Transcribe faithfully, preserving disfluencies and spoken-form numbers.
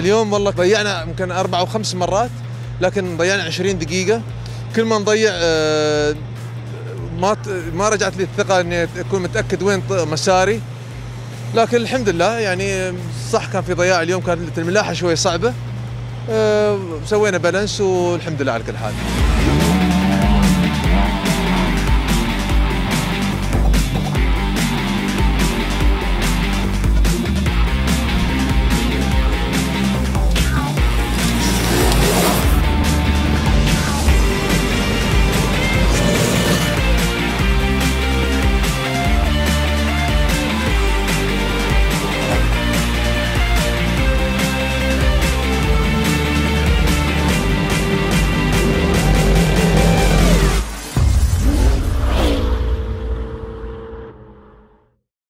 اليوم والله ضيعنا يمكن أربع أو خمس مرات، لكن ضيعنا عشرين دقيقة. كل ما نضيع ما ما رجعت لي الثقة إني أكون متأكد وين مساري، لكن الحمد لله يعني صح كان في ضياع اليوم، كانت الملاحة شوي صعبة، سوينا بالانس والحمد لله على كل حال.